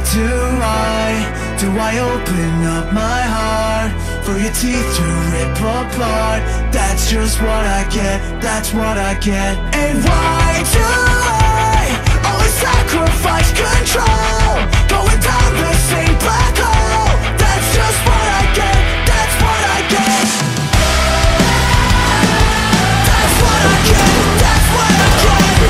do I open up my heart for your teeth to rip apart? That's just what I get, that's what I get. And why do I always sacrifice control, going down the same black hole? That's just what I get, that's what I get. That's what I get, that's what I get.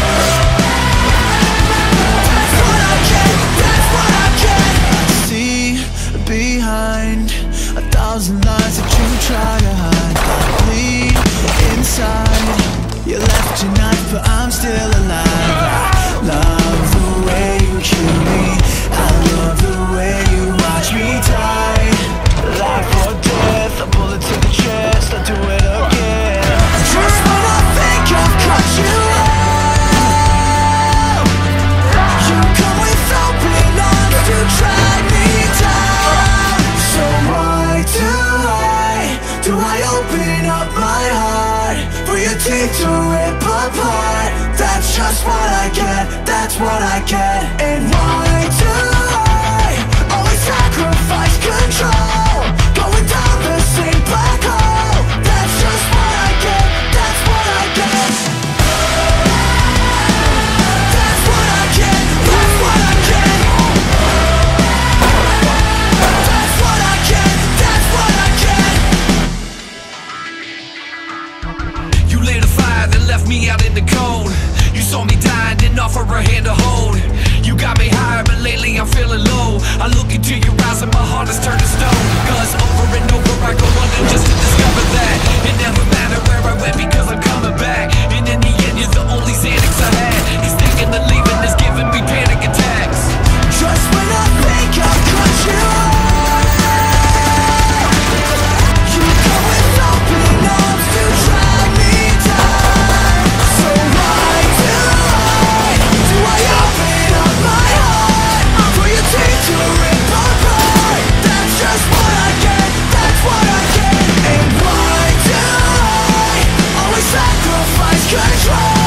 That's what I get, that's what I get. See behind 1,000 lies that you try to hide, bleed inside. You left your knife, but I'm still alive. I love the way you kill me, I love the way you watch me die. Life or death, a bullet to the chest, I do it again. Just when I think I've cut you out, you come with open arms to drag me down. So why do I open up my heart for your teeth to rip apart? That's just what I get, that's what I get. And why do I always sacrifice control, going down the same black hole? That's just what I get, that's what I get. That's what I get, that's what I get. That's what I get, that's what I get. You lit a fire that left me out in the cold. You saw me dying, didn't offer a hand to hold. You got me higher, but lately I'm feeling low. I look into your eyes and my heart has turned to stone. Cause over and over I go under just to discover that it never mattered where I went because I'm coming back. And in the end you're the only Xanax I had. He's thinking of leaving is giving me panic attacks. Just when I think I've cut you out, you come with open arms to drag me down. So why do I open up my heart for your teeth to rip apart? That's just what I get, that's what I get. And why do I always sacrifice control,